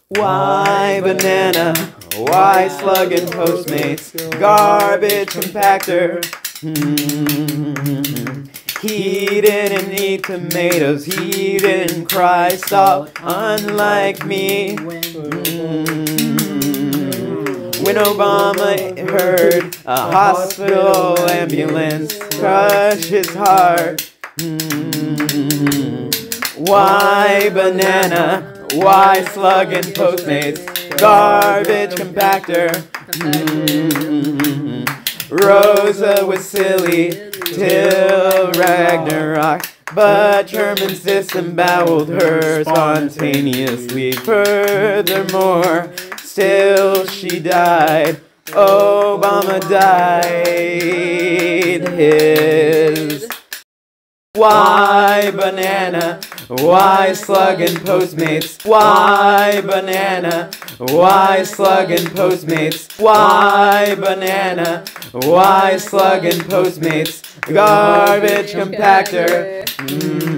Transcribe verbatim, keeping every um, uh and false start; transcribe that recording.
Why banana? Why slug and Postmates? Garbage compactor. Mm-hmm. He didn't eat tomatoes. He didn't cry. Stop, unlike me. Mm-hmm. When Obama heard a hospital ambulance crush his heart. Mm-hmm. Why banana? Why slug and Postmates? Garbage compactor. Mm-hmm. Rosa was silly till Ragnarok, but Sherman's disemboweled her spontaneously. Furthermore, still she died. Obama died his. Why banana? Why slug and Postmates? Why banana? Why slug and Postmates? Why banana? Why slug and Postmates? Garbage compactor. Mm.